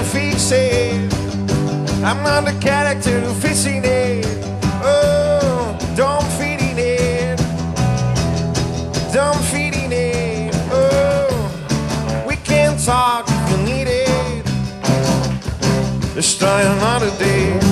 fix it. I'm not the character to fix it. Oh, don't fit in it. Don't fit in it. Oh, we can talk if you need it. Let's try another day.